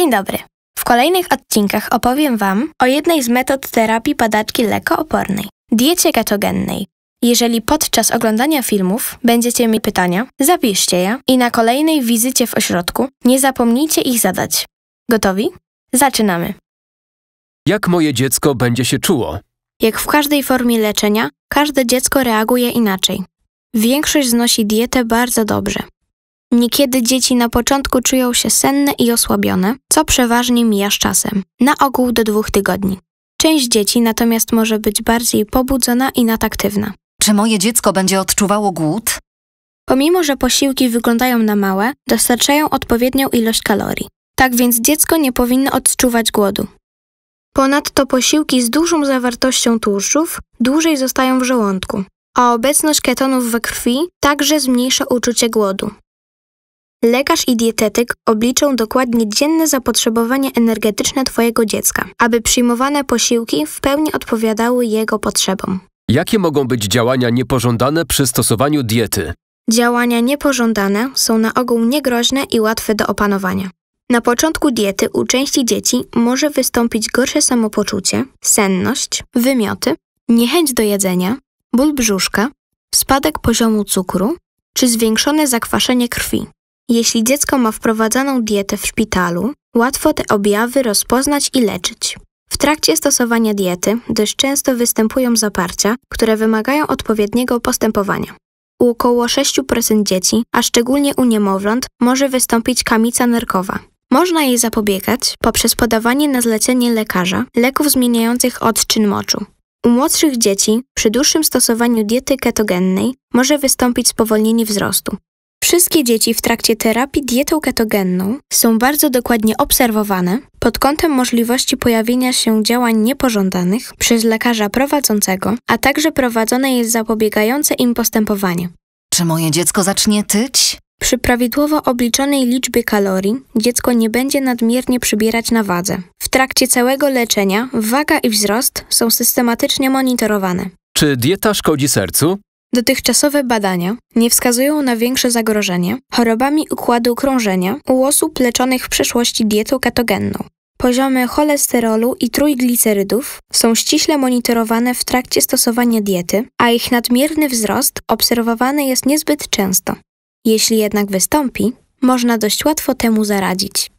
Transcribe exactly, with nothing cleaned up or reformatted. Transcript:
Dzień dobry. W kolejnych odcinkach opowiem Wam o jednej z metod terapii padaczki lekkoopornej – diecie ketogennej. Jeżeli podczas oglądania filmów będziecie mieli pytania, zapiszcie je i na kolejnej wizycie w ośrodku nie zapomnijcie ich zadać. Gotowi? Zaczynamy. Jak moje dziecko będzie się czuło? Jak w każdej formie leczenia, każde dziecko reaguje inaczej. Większość znosi dietę bardzo dobrze. Niekiedy dzieci na początku czują się senne i osłabione, co przeważnie mija z czasem, na ogół do dwóch tygodni. Część dzieci natomiast może być bardziej pobudzona i nadaktywna. Czy moje dziecko będzie odczuwało głód? Pomimo że posiłki wyglądają na małe, dostarczają odpowiednią ilość kalorii. Tak więc dziecko nie powinno odczuwać głodu. Ponadto posiłki z dużą zawartością tłuszczów dłużej zostają w żołądku, a obecność ketonów we krwi także zmniejsza uczucie głodu. Lekarz i dietetyk obliczą dokładnie dzienne zapotrzebowanie energetyczne Twojego dziecka, aby przyjmowane posiłki w pełni odpowiadały jego potrzebom. Jakie mogą być działania niepożądane przy stosowaniu diety? Działania niepożądane są na ogół niegroźne i łatwe do opanowania. Na początku diety u części dzieci może wystąpić gorsze samopoczucie, senność, wymioty, niechęć do jedzenia, ból brzuszka, spadek poziomu cukru czy zwiększone zakwaszenie krwi. Jeśli dziecko ma wprowadzaną dietę w szpitalu, łatwo te objawy rozpoznać i leczyć. W trakcie stosowania diety dość często występują zaparcia, które wymagają odpowiedniego postępowania. U około sześć procent dzieci, a szczególnie u niemowląt, może wystąpić kamica nerkowa. Można jej zapobiegać poprzez podawanie na zlecenie lekarza leków zmieniających odczyn moczu. U młodszych dzieci przy dłuższym stosowaniu diety ketogennej może wystąpić spowolnienie wzrostu. Wszystkie dzieci w trakcie terapii dietą ketogenną są bardzo dokładnie obserwowane pod kątem możliwości pojawienia się działań niepożądanych przez lekarza prowadzącego, a także prowadzone jest zapobiegające im postępowanie. Czy moje dziecko zacznie tyć? Przy prawidłowo obliczonej liczbie kalorii dziecko nie będzie nadmiernie przybierać na wadze. W trakcie całego leczenia waga i wzrost są systematycznie monitorowane. Czy dieta szkodzi sercu? Dotychczasowe badania nie wskazują na większe zagrożenie chorobami układu krążenia u osób leczonych w przeszłości dietą ketogenną. Poziomy cholesterolu i trójglicerydów są ściśle monitorowane w trakcie stosowania diety, a ich nadmierny wzrost obserwowany jest niezbyt często. Jeśli jednak wystąpi, można dość łatwo temu zaradzić.